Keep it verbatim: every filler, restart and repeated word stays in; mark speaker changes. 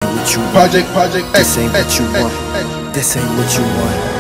Speaker 1: what you want.
Speaker 2: Project, project,
Speaker 1: This ain't
Speaker 2: X,
Speaker 1: what you
Speaker 2: X,
Speaker 1: want.
Speaker 2: X, X.
Speaker 1: This ain't what you want.